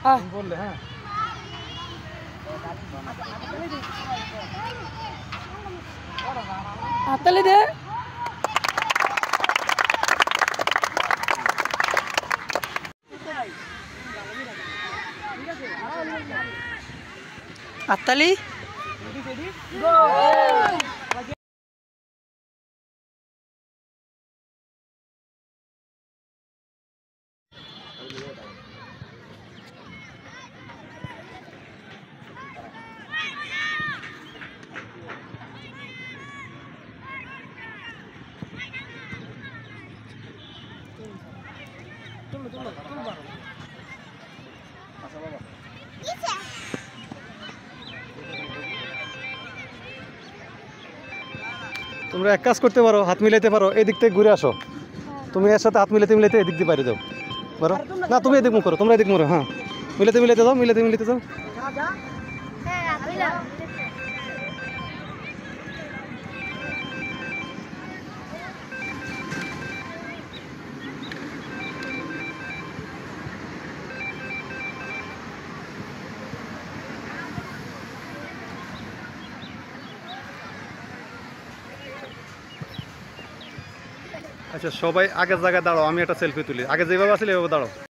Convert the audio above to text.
বললে হ্যাঁ হাততালি দে। হাততালি। তোমরা এক কাজ করতে পারো, হাত মিলাইতে পারো, এই দিক থেকে ঘুরে আসো। তুমি এর সাথে হাত মিলাতে মিলাতে এদিক দিয়ে বাইরে যাও পারো না, তুমি এদিক মুখ করো, তোমরা এদিক মুড়ো। হ্যাঁ মিলাতে মিলাতে যাও, মিলাতে মিলাতে যাও। আচ্ছা সবাই আগের জায়গায় দাঁড়াও, আমি একটা সেলফি তুলি। আগে যেভাবে আসলে এভাবে দাঁড়াও।